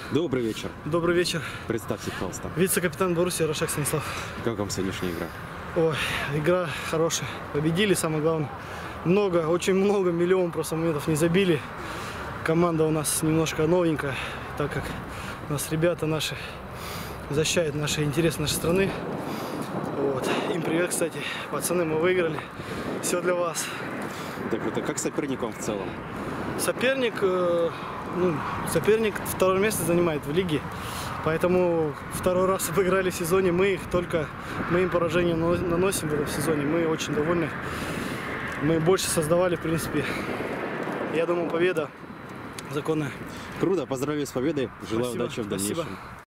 Добрый вечер. Добрый вечер. Представьте, пожалуйста. Вице-капитан Боруссии Рошак Станислав. Как вам сегодняшняя игра? Ой, игра хорошая. Победили, самое главное. Очень много, миллион просто моментов не забили. Команда у нас немножко новенькая, так как у нас ребята наши защищают наши интересы нашей страны. Вот. Им привет, кстати. Пацаны, мы выиграли. Все для вас. Так круто. Как соперник вам в целом? Соперник второе место занимает в лиге. Поэтому второй раз обыграли в сезоне. Мы им поражение наносим в этом сезоне. Мы очень довольны. Мы больше создавали, в принципе. Я думаю, победа законная. Круто. Поздравляю с победой. Желаю Спасибо. удачи в дальнейшем. Спасибо.